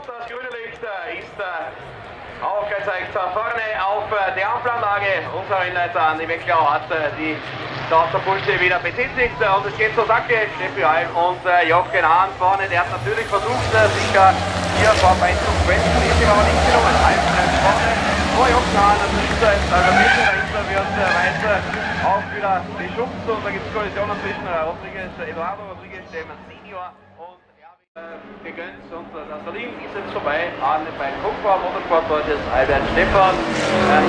das grüne Licht ist aufgezeigt vorne auf der Amplanlage unserer Inleiter die Weglau hat die Außerpulse wieder betätigt und es geht zur Sache. Steffi Alm und Jochen Hahn vorne, der hat natürlich versucht, sich hier vorbei zu quetschen, ist ihm aber nicht gelungen. Alm bleibt vorne vor Jochen Hahn, das ist jetzt dahinter wird weiter auch wieder geschubst und da gibt es Kollisionen zwischen Eduardo Rodriguez, dem Senior und gegönnt und das Berlin ist jetzt vorbei an bei Kupfer, Motorsport, dort ist Albert Stefan, bei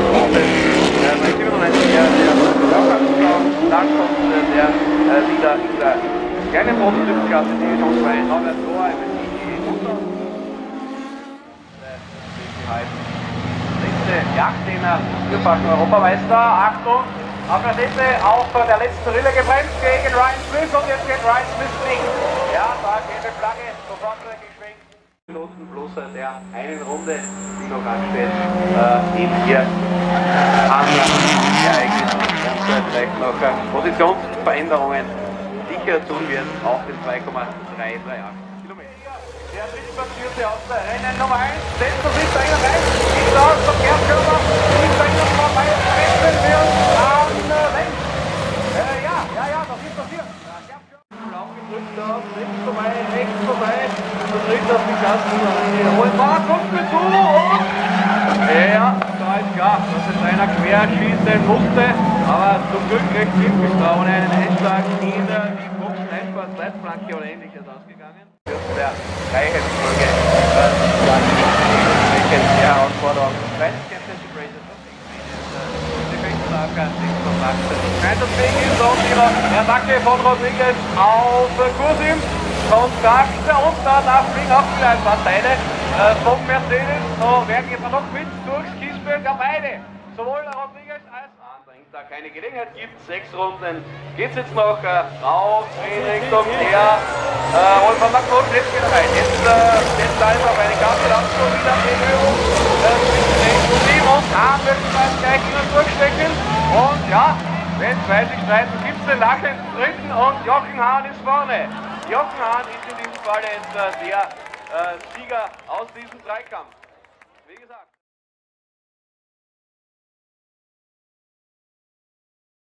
97 der dann kommt der wieder in der kleinen Prototypenklasse, die Division 2, Norbert Lohr, MSI Mutter. Letzte Jagd, den vierfachen Europameister, Achtung! Auf der Seite auf der letzten Rille gebremst gegen Ryan Smith und jetzt geht Ryan Smith links. Ja, da geht die Flagge sofort geschwenkt. Piloten bloß der einen Runde, die noch ansteht, in hier Ereignis und vielleicht noch Positionsveränderungen sicher tun wird auf den 2,338 Kilometer. Der drittplatzierte aus der Rennen Nummer 1, setzt sich da rein, ist aus vom Kehrkörper, ist da innen vorbei, treffen wir uns an rechts. Ja, das ist passiert. Blau gedrückt auf, rechts vorbei, und drückt auf die Klasse. Und war kommt mir zu und ja, da ist klar, dass jetzt einer quer schießen musste, aber zum Glück recht simpel, da ohne einen Einschlag in die Boxen-Einfahrt-Leitplanke oder ähnliches ausgegangen. Der Reihenfolge die Herausforderung. Zweites Championship Races deswegen ist auch die Attacke von Rodriguez auf Kursim Kontakt und danach fliegen auch wieder ein paar Teile vom Mercedes. So werden jetzt noch mit durchs Kiesberg beide, sowohl Rodriguez als da keine Gelegenheit gibt. 6 Runden geht es jetzt noch raus in Richtung der und von der Kurve jetzt wieder rein. Jetzt setzt einfach eine Karte ab, so wieder Berührung zwischen Team und Hahn wird es gleich innen durchstecken. Und ja, wenn zwei sich streiten, gibt es den lachenden dritten und Jochen Hahn ist vorne. Jochen Hahn ist in diesem Fall jetzt der Sieger aus diesem Dreikampf. Wie gesagt.